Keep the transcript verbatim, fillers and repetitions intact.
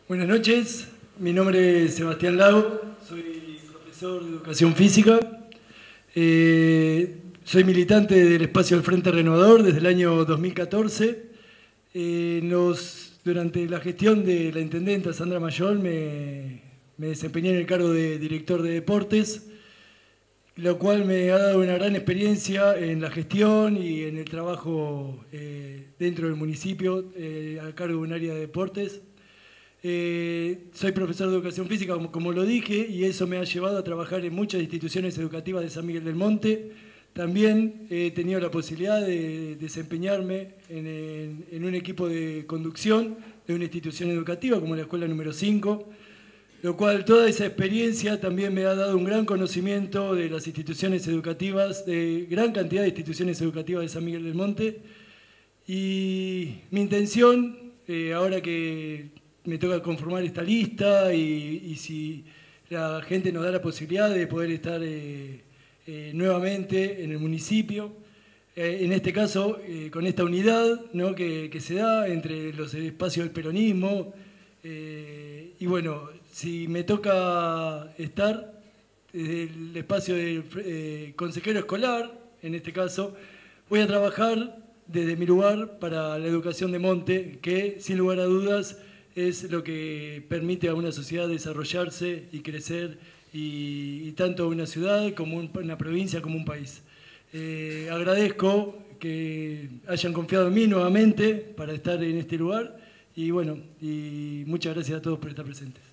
Buenas noches, mi nombre es Sebastián Lago, soy profesor de Educación Física. Eh, soy militante del espacio del Frente Renovador desde el año dos mil catorce. Eh, nos, durante la gestión de la intendenta Sandra Mayol me, me desempeñé en el cargo de director de deportes, lo cual me ha dado una gran experiencia en la gestión y en el trabajo eh, dentro del municipio eh, a cargo de un área de deportes. Eh, soy profesor de Educación Física, como, como lo dije, y eso me ha llevado a trabajar en muchas instituciones educativas de San Miguel del Monte. También he tenido la posibilidad de desempeñarme en, en, en un equipo de conducción de una institución educativa como la Escuela número cinco, lo cual toda esa experiencia también me ha dado un gran conocimiento de las instituciones educativas, de gran cantidad de instituciones educativas de San Miguel del Monte. Y mi intención, eh, ahora que me toca conformar esta lista y, y si la gente nos da la posibilidad de poder estar eh, eh, nuevamente en el municipio, eh, en este caso eh, con esta unidad, ¿no? que, que se da entre los espacios del peronismo, eh, y bueno, si me toca estar desde el espacio del eh, consejero escolar, en este caso, voy a trabajar desde mi lugar para la educación de monte, que sin lugar a dudas es lo que permite a una sociedad desarrollarse y crecer, y, y tanto una ciudad como un, una provincia como un país. Eh, agradezco que hayan confiado en mí nuevamente para estar en este lugar, y bueno, y muchas gracias a todos por estar presentes.